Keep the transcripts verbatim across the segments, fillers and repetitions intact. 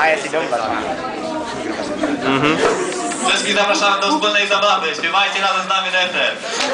Mhm. Wszystkich zapraszamy do wspólnej zabawy. Śpiewajcie razem z nami refren.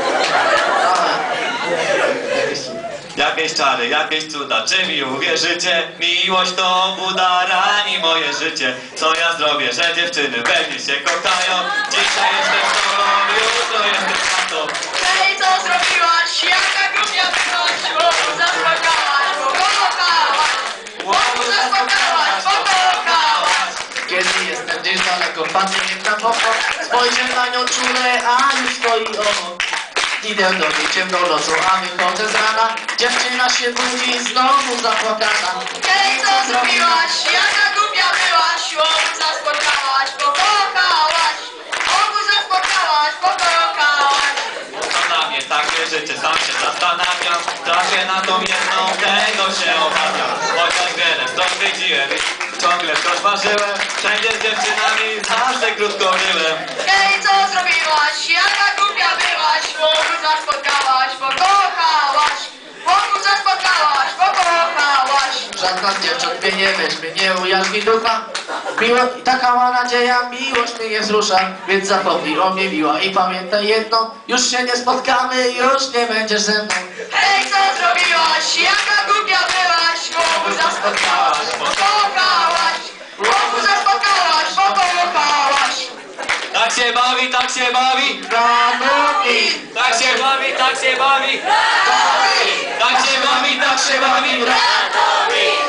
Jakieś czary, jakieś cuda, czy mi uwierzycie? Miłość to Buda rani moje życie. Co ja zrobię, że dziewczyny we mnie się kochają? Dzisiaj jestem z tobą, jutro jestem z tobą. Hej, co zrobiłaś? Jaka głupia byłaś? Łomu zaspokałaś, bo kochałaś. Łomu zaspokałaś, bo kochałaś. Kiedy jestem gdzieś daleko, patrzę mi na oko, spojrzę na nią czule, a już stoi obok. Idę do niej ciemną nocą, a wychodzę z rana, dziewczyna się budzi, znowu zapłakana. Hej, co zrobiłaś? Jaka głupia byłaś? Łomu zaspokałaś, bo kochałaś. Łomu zaspokałaś, bo kochałaś. Co na mnie takie życie, sam się zastanawiam. Trafię na tą jedną, tego się obawiam. Chociaż wiele stron widziłem i ciągle wciąż marzyłem. Wszędzie z dziewczynami zawsze krótko byłem. Hej, co zrobiłaś? Jaka głupia byłaś? Łomu zaspotkałaś, bo kochałaś. Łomu zaspotkałaś, bo kochałaś. Żadna z dziewcząt mnie nie weźmie, nie ujarzmi ducha. Miło, i taka ma nadzieja, miłość mnie nie wzrusza, więc zapomnij o mnie miła i pamiętaj jedno, już się nie spotkamy, już nie będziesz ze mną. Hej, co zrobiłaś? Jaka głupia byłaś? Łomu zaspotkałaś, bo kochałaś. Łomu zaspotkałaś, bo kochałaś. Tak się bawi, tak się bawi. Radomi! Tak się bawi, tak się bawi. Tak się bawi, tak się bawi. Radomi!